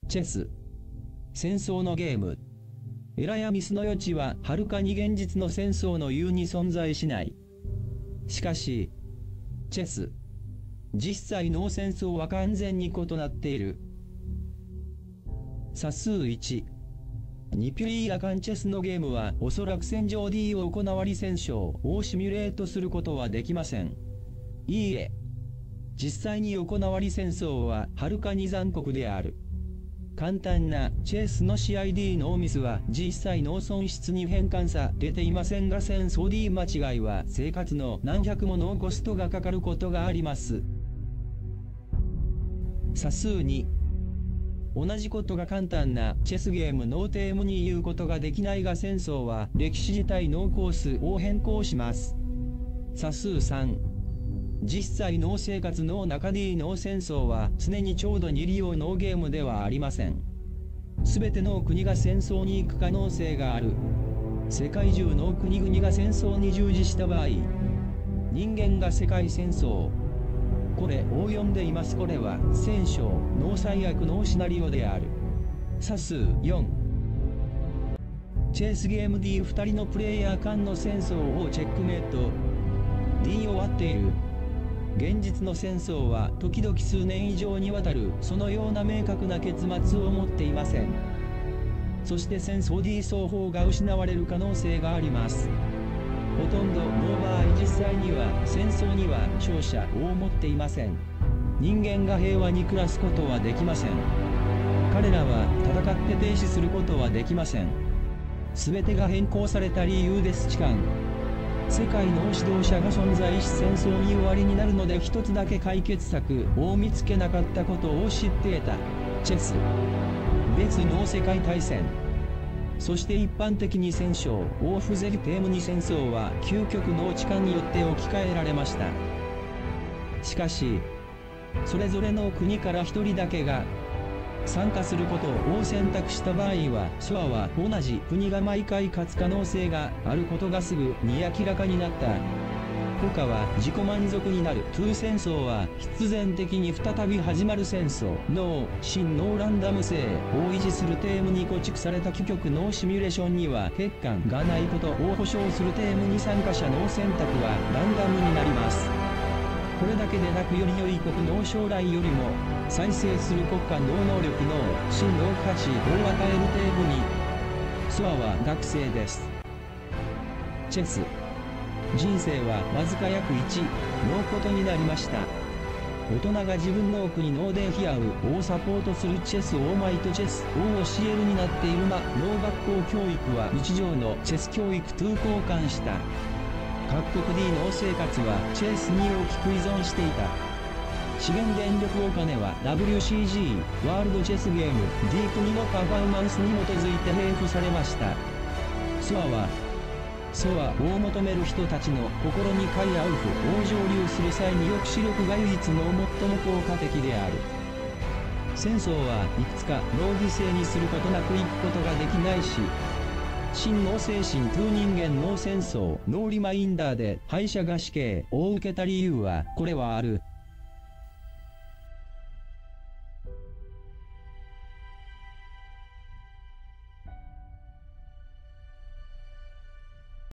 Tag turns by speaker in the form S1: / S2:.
S1: チェス。戦争のゲーム。エラやミスの余地ははるかに現実の戦争の言うに存在しない。しかし、チェス。実際の戦争は完全に異なっている。査数1。ニピュリーラカンチェスのゲームはおそらく戦場 D を行わり戦勝をシミュレートすることはできません。いいえ。実際に行わり戦争ははるかに残酷である。簡単なチェスの試合 D のミスは実際の損失に変換されていませんが戦争 D 間違いは生活の何百ものコストがかかることがあります。査数2。同じことが簡単なチェスゲームノーテームに言うことができないが戦争は歴史自体のコースを変更します。査数3。実際の生活の中 D の戦争は常にちょうど2利用のゲームではありません。すべての国が戦争に行く可能性がある。世界中の国々が戦争に従事した場合、人間が世界戦争。これを読んでいます。これは戦勝の最悪のシナリオである。査数4。チェスゲーム D2 人のプレイヤー間の戦争をチェックメイト。D を割っている。現実の戦争は時々数年以上にわたるそのような明確な結末を持っていません。そして戦争 D 双方が失われる可能性があります。ほとんどの場合実際には戦争には勝者を持っていません。人間が平和に暮らすことはできません。彼らは戦って停止することはできません。全てが変更された理由です。痴漢。世界の指導者が存在し戦争に終わりになるので一つだけ解決策を見つけなかったことを知っていた。チェス。別の世界大戦。そして一般的に戦勝を防ぐテームに戦争は究極の痴漢によって置き換えられました。しかし、それぞれの国から一人だけが参加することを選択した場合は、手話は同じ国が毎回勝つ可能性があることがすぐに明らかになった。他は自己満足になる。2戦争は必然的に再び始まる戦争の真のランダム性を維持するテームに構築された究極のシミュレーションには欠陥がないことを保証するテームに参加者の選択はランダムになります。これだけでなくより良い国の将来よりも再生する国家の能力の真の価値を与えるテームにスワは学生です。チェス。人生はわずか約1のことになりました。大人が自分の国のデヒアウをサポートするチェスオーマイとチェスを教えるになっているが、農学校教育は日常のチェス教育と交換した。各国 D の生活はチェスに大きく依存していた。資源電力お金は WCG ワールドチェスゲーム D 国のパフォーマンスに基づいて配布されました。スワを求める人たちの心に買い合う符を蒸留する際に抑止力が唯一の最も効果的である。戦争はいくつかの犠牲にすることなく行くことができないし、真の精神と人間の戦争のリマインダーで敗者が死刑を受けた理由はこれはある。